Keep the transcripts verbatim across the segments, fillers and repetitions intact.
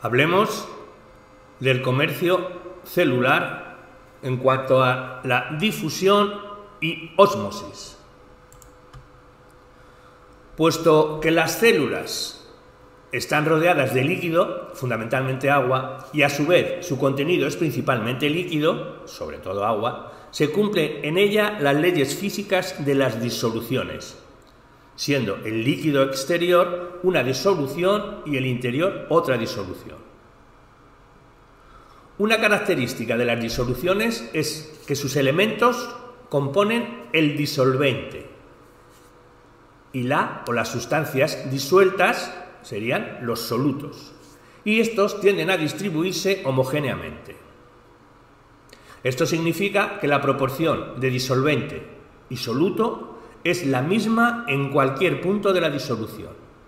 Hablemos del comercio celular en cuanto a la difusión y ósmosis. Puesto que las células están rodeadas de líquido, fundamentalmente agua, y a su vez su contenido es principalmente líquido, sobre todo agua, se cumplen en ella las leyes físicas de las disoluciones, siendo el líquido exterior una disolución y el interior otra disolución. Una característica de las disoluciones es que sus elementos componen el disolvente y la o las sustancias disueltas serían los solutos, y estos tienden a distribuirse homogéneamente. Esto significa que la proporción de disolvente y soluto es la misma en cualquier punto de la disolución.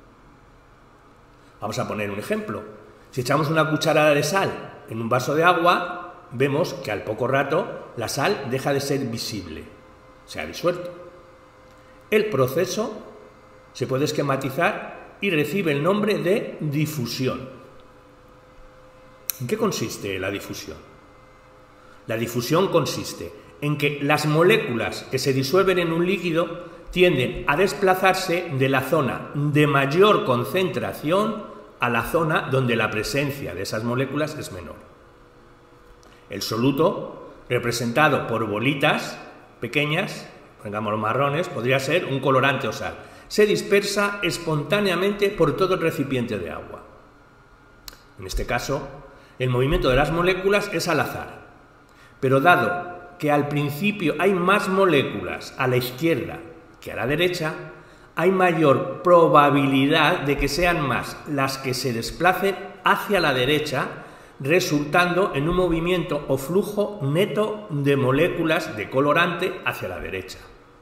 Vamos a poner un ejemplo. Si echamos una cucharada de sal en un vaso de agua, vemos que al poco rato la sal deja de ser visible, se ha disuelto. El proceso se puede esquematizar y recibe el nombre de difusión. ¿En qué consiste la difusión? La difusión consiste en que las moléculas que se disuelven en un líquido tienden a desplazarse de la zona de mayor concentración a la zona donde la presencia de esas moléculas es menor. El soluto, representado por bolitas pequeñas, pongamos marrones, podría ser un colorante o sal. Se dispersa espontáneamente por todo el recipiente de agua. En este caso, el movimiento de las moléculas es al azar, pero dado que al principio hay más moléculas a la izquierda que a la derecha, hay mayor probabilidad de que sean más las que se desplacen hacia la derecha, resultando en un movimiento o flujo neto de moléculas de colorante hacia la derecha.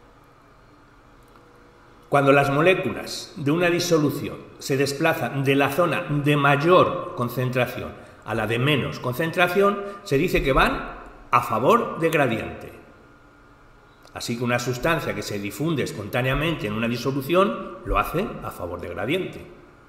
Cuando las moléculas de una disolución se desplazan de la zona de mayor concentración a la de menos concentración, se dice que van a favor de gradiente. Así que una sustancia que se difunde espontáneamente en una disolución lo hace a favor de gradiente.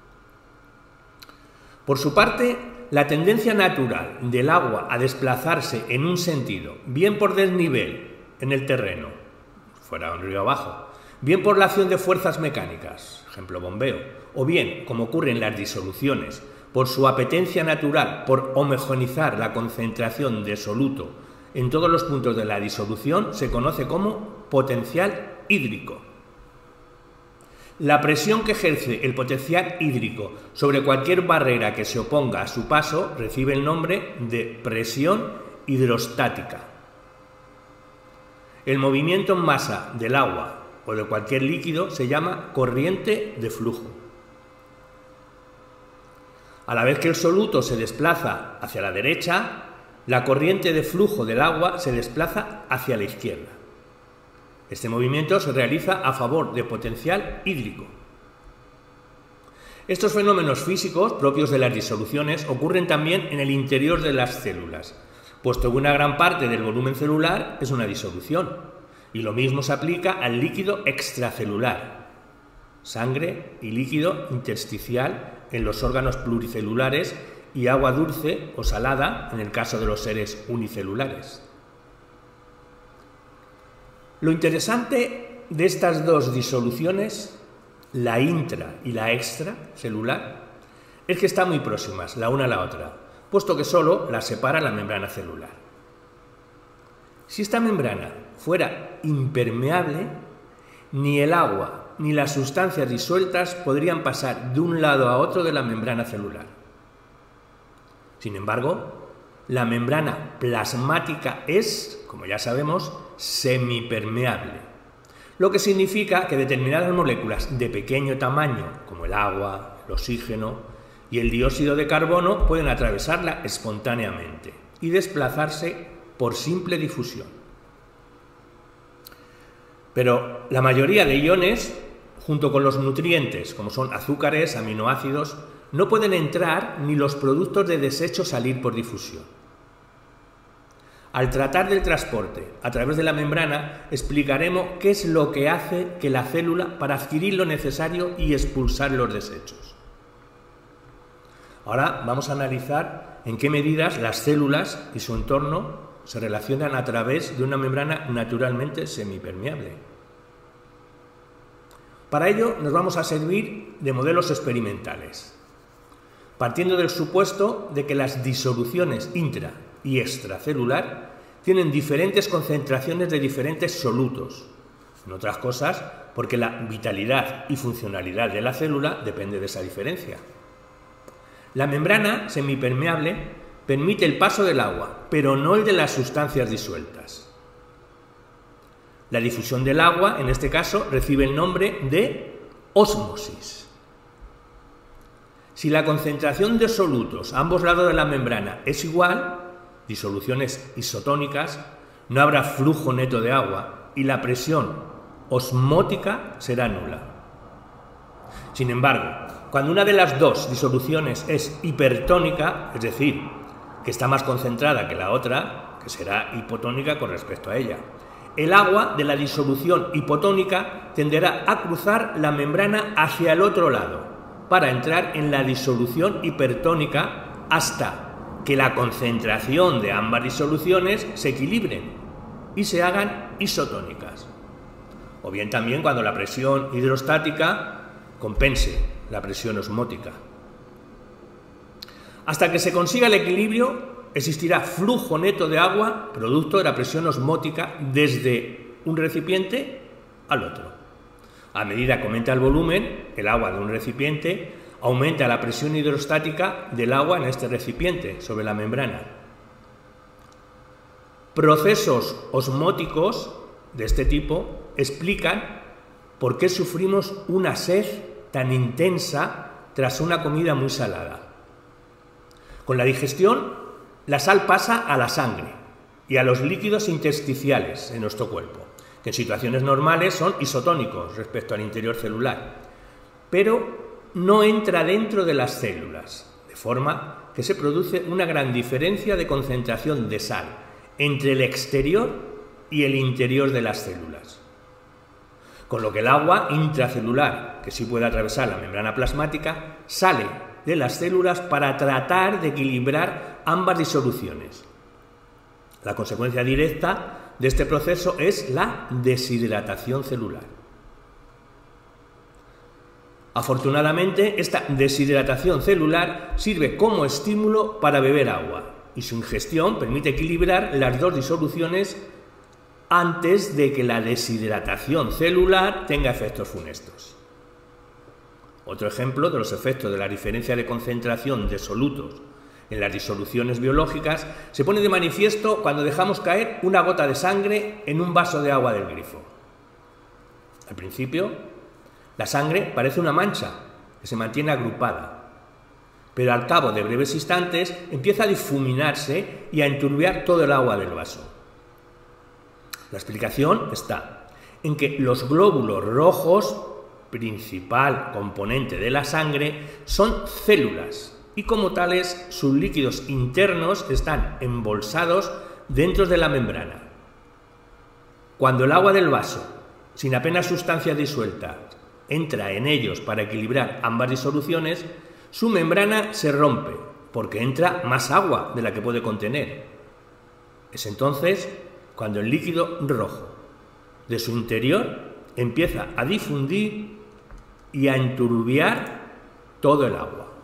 Por su parte, la tendencia natural del agua a desplazarse en un sentido, bien por desnivel en el terreno, fuera de un río abajo, bien por la acción de fuerzas mecánicas, ejemplo bombeo, o bien, como ocurre en las disoluciones, por su apetencia natural por homogeneizar la concentración de soluto en todos los puntos de la disolución, se conoce como potencial hídrico. La presión que ejerce el potencial hídrico sobre cualquier barrera que se oponga a su paso recibe el nombre de presión hidrostática. El movimiento en masa del agua o de cualquier líquido se llama corriente de flujo. A la vez que el soluto se desplaza hacia la derecha, la corriente de flujo del agua se desplaza hacia la izquierda. Este movimiento se realiza a favor de potencial hídrico. Estos fenómenos físicos propios de las disoluciones ocurren también en el interior de las células, puesto que una gran parte del volumen celular es una disolución. Y lo mismo se aplica al líquido extracelular, sangre y líquido intersticial en los órganos pluricelulares y agua dulce o salada en el caso de los seres unicelulares. Lo interesante de estas dos disoluciones, la intra y la extracelular, es que están muy próximas la una a la otra, puesto que solo las separa la membrana celular. Si esta membrana fuera impermeable, ni el agua ni las sustancias disueltas podrían pasar de un lado a otro de la membrana celular. Sin embargo, la membrana plasmática es, como ya sabemos, semipermeable, lo que significa que determinadas moléculas de pequeño tamaño, como el agua, el oxígeno y el dióxido de carbono, pueden atravesarla espontáneamente y desplazarse por simple difusión. Pero la mayoría de iones, junto con los nutrientes, como son azúcares, aminoácidos, no pueden entrar ni los productos de desecho salir por difusión. Al tratar del transporte a través de la membrana, explicaremos qué es lo que hace que la célula para adquirir lo necesario y expulsar los desechos. Ahora vamos a analizar en qué medidas las células y su entorno se relacionan a través de una membrana naturalmente semipermeable. Para ello nos vamos a servir de modelos experimentales, partiendo del supuesto de que las disoluciones intra y extracelular tienen diferentes concentraciones de diferentes solutos, en otras cosas porque la vitalidad y funcionalidad de la célula depende de esa diferencia. La membrana semipermeable permite el paso del agua, pero no el de las sustancias disueltas. La difusión del agua, en este caso, recibe el nombre de ósmosis. Si la concentración de solutos a ambos lados de la membrana es igual, disoluciones isotónicas, no habrá flujo neto de agua y la presión osmótica será nula. Sin embargo, cuando una de las dos disoluciones es hipertónica, es decir, que está más concentrada que la otra, que será hipotónica con respecto a ella, el agua de la disolución hipotónica tenderá a cruzar la membrana hacia el otro lado para entrar en la disolución hipertónica hasta que la concentración de ambas disoluciones se equilibren y se hagan isotónicas. O bien también cuando la presión hidrostática compense la presión osmótica. Hasta que se consiga el equilibrio, existirá flujo neto de agua, producto de la presión osmótica, desde un recipiente al otro. A medida que aumenta el volumen, el agua de un recipiente, aumenta la presión hidrostática del agua en este recipiente, sobre la membrana. Procesos osmóticos de este tipo explican por qué sufrimos una sed tan intensa tras una comida muy salada. Con la digestión, la sal pasa a la sangre y a los líquidos intersticiales en nuestro cuerpo, que en situaciones normales son isotónicos respecto al interior celular, pero no entra dentro de las células, de forma que se produce una gran diferencia de concentración de sal entre el exterior y el interior de las células. Con lo que el agua intracelular, que sí puede atravesar la membrana plasmática, sale de las células para tratar de equilibrar ambas disoluciones. La consecuencia directa de este proceso es la deshidratación celular. Afortunadamente, esta deshidratación celular sirve como estímulo para beber agua y su ingestión permite equilibrar las dos disoluciones antes de que la deshidratación celular tenga efectos funestos. Otro ejemplo de los efectos de la diferencia de concentración de solutos en las disoluciones biológicas se pone de manifiesto cuando dejamos caer una gota de sangre en un vaso de agua del grifo. Al principio, la sangre parece una mancha que se mantiene agrupada, pero al cabo de breves instantes empieza a difuminarse y a enturbiar todo el agua del vaso. La explicación está en que los glóbulos rojos, principal componente de la sangre, son células y como tales sus líquidos internos están embolsados dentro de la membrana. Cuando el agua del vaso, sin apenas sustancias disueltas, entra en ellos para equilibrar ambas disoluciones, su membrana se rompe porque entra más agua de la que puede contener. Es entonces cuando el líquido rojo de su interior empieza a difundir y a enturbiar todo el agua.